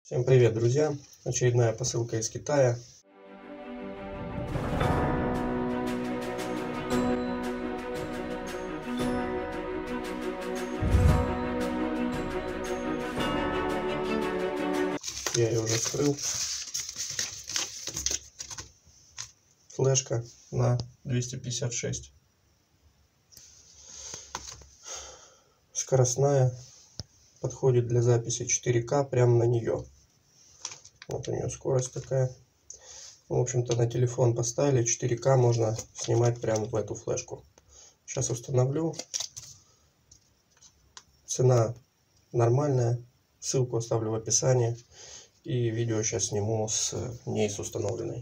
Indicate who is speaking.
Speaker 1: Всем привет, друзья! Очередная посылка из Китая. Я ее уже вскрыл. Флешка на 256. Скоростная. Подходит для записи 4К прямо на нее. Вот у нее скорость такая. В общем-то, на телефон поставили. 4К можно снимать прямо в эту флешку. Сейчас установлю. Цена нормальная. Ссылку оставлю в описании. И видео сейчас сниму с ней с установленной.